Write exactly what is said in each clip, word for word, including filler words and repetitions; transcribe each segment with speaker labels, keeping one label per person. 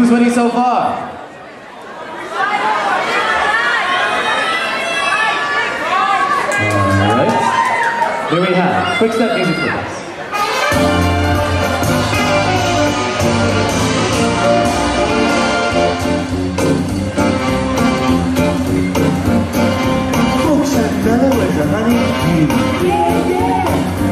Speaker 1: Who's winning so far? Alright. There we have quick step music for us.
Speaker 2: Folks, I know it's a honey. Yeah, yeah.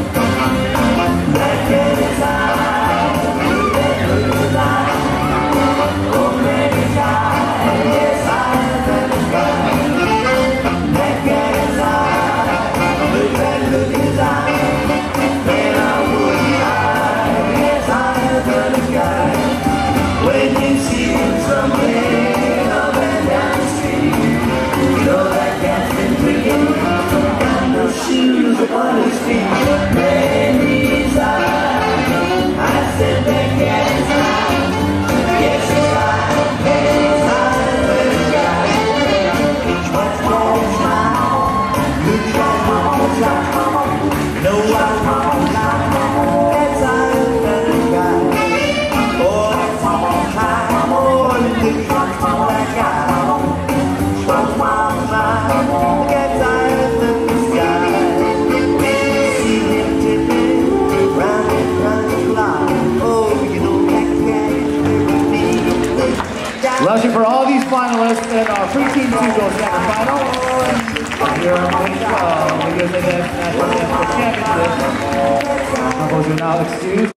Speaker 2: That girl is high, that girl is high. Oh, man is high, yes, higher than the sky. That girl is high, but that look is high. Man, I would be high, yes, higher than the sky. When you see him somewhere up and down the street, you know that cat's been drinking, got no shoes upon his feet. Man, he's high, I said that cat is high, yes he's high, man he's high, but he's got what's wrong is high, look at what's high, no I won't lie, that's higher than the sky. Oh, that's high, oh, look at that guy.
Speaker 1: Rushing for all these finalists in our pre-team two goal semifinal. Here on the uh, National Championship. Couples are now excused.